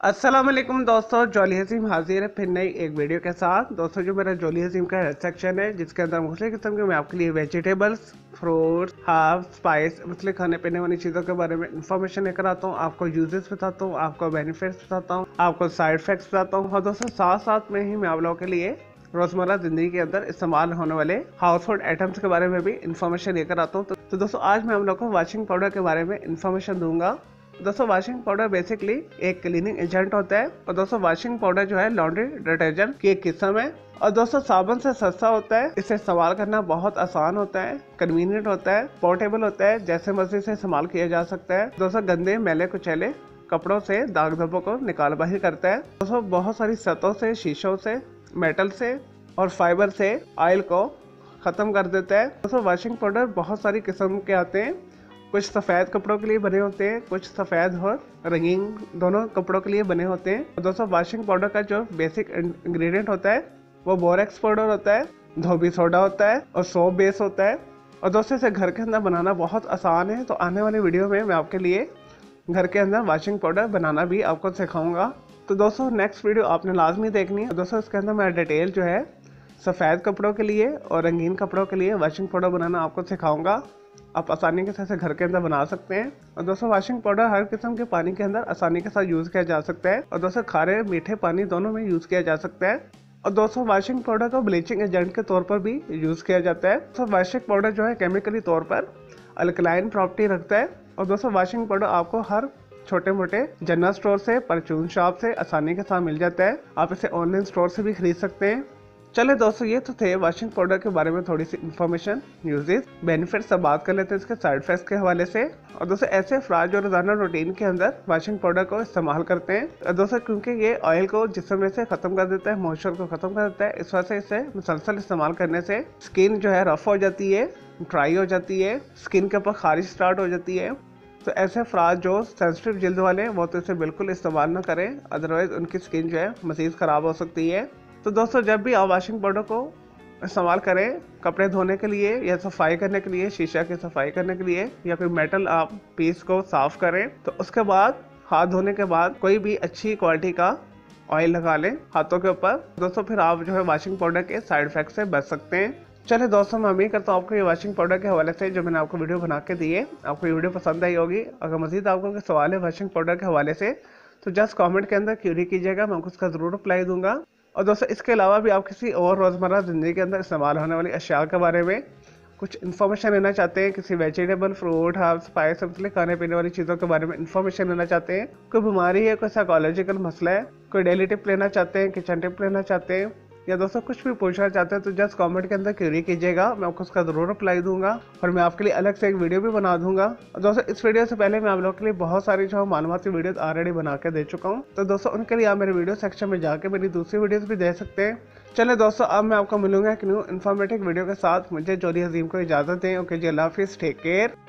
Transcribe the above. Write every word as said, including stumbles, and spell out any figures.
अस्सलाम वालेकुम दोस्तों, जॉली हसीम हाजिर है फिर नई एक वीडियो के साथ। दोस्तों जो मेरा जॉली हसीम का सेक्शन है जिसके अंदर मुख्तलिफ किस्म के मैं आपके लिए वेजिटेबल्स, फ्रूट्स, हर्ब, स्पाइस, मुख्तलिफ खाने पीने वाली चीज़ों के बारे में इंफॉर्मेशन लेकर आता हूँ। आपको यूजेस बताता हूँ, आपको बेनिफिट्स बताता हूँ, आपको साइड इफेक्ट्स बताता हूँ और दोस्तों साथ साथ में ही मैं आप लोगों के लिए रोजमर्रा जिंदगी के अंदर इस्तेमाल होने वाले हाउस होल्ड आइटम्स के बारे में भी इंफॉर्मेशन लेकर आता हूँ। तो, तो दोस्तों आज मैं आप लोगों को वॉशिंग पाउडर के बारे में इंफॉर्मेशन दूंगा। दोस्तों वॉशिंग पाउडर बेसिकली एक क्लीनिंग एजेंट होता है और दोस्तों वॉशिंग पाउडर जो है लॉन्ड्री डिटर्जेंट की एक किस्म है और दोस्तों साबुन से सस्ता होता है। इसे इस्तेमाल करना बहुत आसान होता है, कन्वीनियंट होता है, पोर्टेबल होता है, जैसे मर्जी से इस्तेमाल किया जा सकता है। दोस्तों गंदे मैले कुचैले कपड़ों से दाग धब्बों को निकाल बाहर करता है। दोस्तों बहुत सारी सतहों से, शीशों से, मेटल से और फाइबर से ऑयल को खत्म कर देता है। दोस्तों वॉशिंग पाउडर बहुत सारी किस्म के आते हैं, कुछ सफ़ेद कपड़ों के लिए बने होते हैं, कुछ सफ़ेद और रंगीन दोनों कपड़ों के लिए बने होते हैं। दोस्तों वॉशिंग पाउडर का जो बेसिक इंग्रेडिएंट होता है वो बोरेक्स पाउडर होता है, धोबी सोडा होता है और सोप बेस होता है। और दोस्तों इसे घर के अंदर बनाना बहुत आसान है। तो आने वाली वीडियो में मैं आपके लिए घर के अंदर वॉशिंग पाउडर बनाना भी आपको सिखाऊंगा। तो दोस्तों नेक्स्ट वीडियो आपने लाजमी देखनी है। दोस्तों इसके अंदर मैं डिटेल जो है सफ़ेद कपड़ों के लिए और रंगीन कपड़ों के लिए वॉशिंग पाउडर बनाना आपको सिखाऊंगा। आप आसानी के साथ घर के अंदर बना सकते हैं। और दोस्तों वॉशिंग पाउडर हर किस्म के पानी के अंदर आसानी के साथ यूज़ किया जा सकता है और दोस्तों खारे मीठे पानी दोनों में यूज़ किया जा सकता है। और दोस्तों वॉशिंग पाउडर को ब्लीचिंग एजेंट के तौर पर भी यूज़ किया जाता है। तो वॉशिंग पाउडर जो है केमिकली तौर पर अल्कलाइन प्रॉपर्टी रखता है। और दोस्तों वॉशिंग पाउडर आपको हर छोटे मोटे जनरल स्टोर से, परचून शॉप से आसानी के साथ मिल जाता है। आप इसे ऑनलाइन स्टोर से भी खरीद सकते हैं। चले दोस्तों ये तो थे वॉशिंग पाउडर के बारे में थोड़ी सी इन्फॉर्मेशन, यूजेस, बेनिफिट्स सब बात कर लेते हैं इसके साइड इफेक्ट्स के हवाले से। और दोस्तों ऐसे अफराद जो रोजाना रूटीन के अंदर वॉशिंग पाउडर को इस्तेमाल करते हैं और दोस्तों क्योंकि ये ऑयल को जिस्म में से खत्म कर देता है, मॉइस्चर को खत्म कर देता है, इस वजह से इसे मुसलसल इस्तेमाल करने से स्किन जो है रफ हो जाती है, ड्राई हो जाती है, स्किन के ऊपर खारिश स्टार्ट हो जाती है। तो ऐसे अफराद जो सेंसिटिव जल्द वाले हैं वो तो इसे बिल्कुल इस्तेमाल ना करें, अदरवाइज उनकी स्किन जो है मज़ीद ख़राब हो सकती है। तो दोस्तों जब भी आप वॉशिंग पाउडर को इस्तेमाल करें कपड़े धोने के लिए या सफाई करने के लिए, शीशा की सफाई करने के लिए या फिर मेटल आप पीस को साफ करें, तो उसके बाद हाथ धोने के बाद कोई भी अच्छी क्वालिटी का ऑयल लगा लें हाथों के ऊपर। दोस्तों फिर आप जो है वॉशिंग पाउडर के साइड इफेक्ट से बच सकते हैं। चलिए दोस्तों मैं उम्मीद करता हूँ आपको ये वॉशिंग पाउडर के हवाले से जो मैंने आपको वीडियो बना के दी है आपको ये वीडियो पसंद आई होगी। अगर मजीद आपको कोई सवाल है वॉशिंग पाउडर के हवाले से तो जस्ट कमेंट के अंदर क्यूरी कीजिएगा, मैं आपको उसका ज़रूर रिप्लाई दूंगा। और दोस्तों इसके अलावा भी आप किसी और रोज़मर्रा ज़िंदगी के अंदर इस्तेमाल होने वाली अशिया के बारे में कुछ इन्फॉर्मेशन लेना चाहते हैं, किसी वेजिटेबल, फ्रूट, हर्ब, स्पाइस, मतलब खाने पीने वाली चीज़ों के बारे में इन्फॉर्मेशन लेना चाहते हैं, कोई बीमारी है, कोई साइकोलॉजिकल मसला है, कोई डेली टिप लेना चाहते हैं, किचन टिप लेना चाहते हैं या दोस्तों कुछ भी पूछना चाहते हैं तो जस्ट कमेंट के अंदर क्वेरी कीजिएगा, मैं आपको उसका ज़रूर रिप्लाई दूंगा और मैं आपके लिए अलग से एक वीडियो भी बना दूंगा। और दोस्तों इस वीडियो से पहले मैं आप लोगों के लिए बहुत सारी जो मालूमाती वीडियो ऑलरेडी बना के दे चुका हूँ। तो दोस्तों उनके लिए आप मेरे वीडियो सेक्शन में जाके मेरी दूसरी वीडियोस भी देख सकते हैं। चले दोस्तों अब मैं आपको मिलूंगा एक न्यू इन्फॉर्मेटिव वीडियो के साथ। मुझे जॉली हसीम को इजाज़त दें। ओके जी, अल्लाह हाफिज़, टेक केयर।